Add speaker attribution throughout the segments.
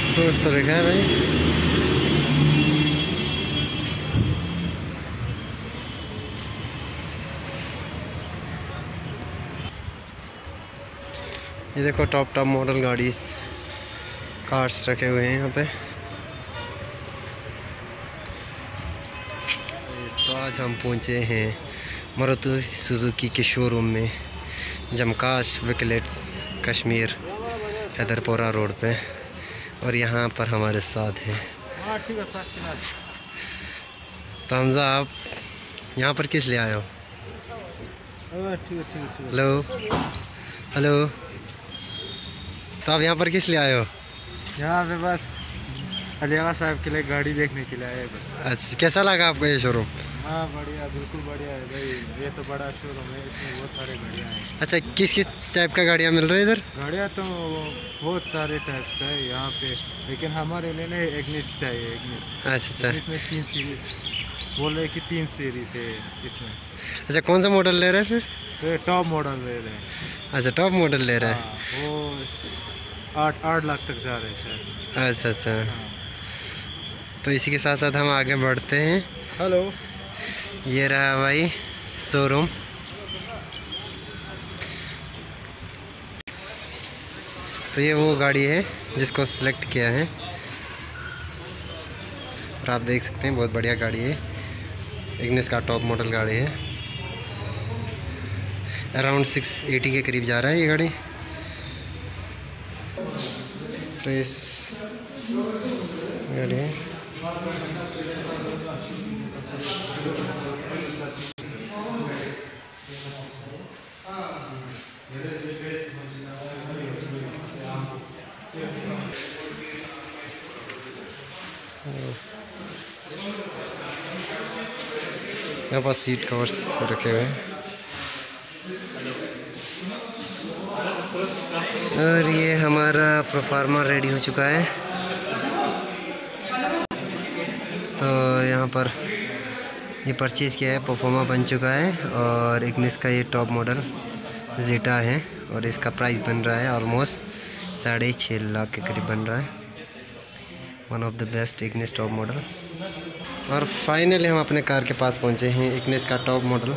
Speaker 1: दोस्त तो देखा है भाई। ये देखो टॉप मॉडल गाड़ी कार्स रखे हुए हैं यहाँ पे। तो आज हम पहुँचे हैं मारुति सुजुकी के शोरूम में, जमकाश विकलेट्स कश्मीर हैदरपुरा रोड पे। और यहाँ पर हमारे साथ हैं। तो हमजा, आप यहाँ पर किस लिए आए हो? हेलो हेलो, तो आप यहाँ पर किस लिए आए हो?
Speaker 2: यहाँ पे बस अली आगा साहब के लिए गाड़ी देखने के लिए आए बस।
Speaker 1: अच्छा, कैसा लगा आपको ये शोरूम?
Speaker 2: हाँ बढ़िया, बिल्कुल बढ़िया है भाई। ये तो बड़ा शोरूम है, इसमें बहुत सारे गाड़ियाँ हैं।
Speaker 1: अच्छा, किस किस टाइप का गाड़ियाँ मिल रही है इधर?
Speaker 2: गाड़ियाँ तो बहुत सारे टाइप्स का है यहाँ पे, लेकिन हमारे लिए नहीं एग्निस चाहिए। एग्निस।
Speaker 1: अच्छा,
Speaker 2: इसमें 3 सीरीज बोल रहे कि 3 सीरीज है इसमें।
Speaker 1: अच्छा, कौन सा मॉडल ले रहे हैं फिर?
Speaker 2: तो टॉप मॉडल ले रहे हैं।
Speaker 1: अच्छा, टॉप मॉडल ले रहे हैं।
Speaker 2: वो 8 लाख तक जा रहे हैं शायद।
Speaker 1: अच्छा। तो इसी के साथ साथ हम आगे बढ़ते हैं।
Speaker 2: हेलो,
Speaker 1: ये रहा भाई शोरूम। तो ये वो गाड़ी है जिसको सिलेक्ट किया है, और आप देख सकते हैं बहुत बढ़िया गाड़ी है। इग्निस का टॉप मॉडल गाड़ी है। अराउंड 680 के करीब जा रहा है ये गाड़ी। तो इस गाड़ी है। यहाँ पास सीट कवर्स रखे हुए हैं। और ये हमारा प्रोफार्मा रेडी हो चुका है। तो यहाँ पर ये परचेज़ किया है, प्रोफार्मा बन चुका है। और इग्निस का ये टॉप मॉडल जेटा है, और इसका प्राइस बन रहा है ऑलमोस्ट 6.5 लाख के करीब बन रहा है। One of the best Ignis top model. और फाइनली हम अपने कार के पास पहुँचे हैं, इग्निस का टॉप मॉडल।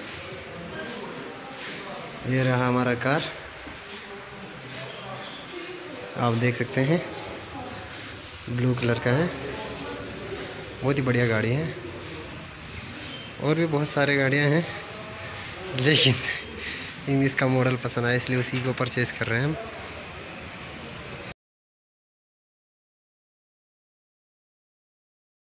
Speaker 1: ये रहा हमारा कार, आप देख सकते हैं ब्लू कलर का है। बहुत ही बढ़िया गाड़ी है। और भी बहुत सारे गाड़ियां हैं, लेकिन इग्निस का मॉडल पसंद आया इसलिए उसी को परचेज़ कर रहे हैं हम।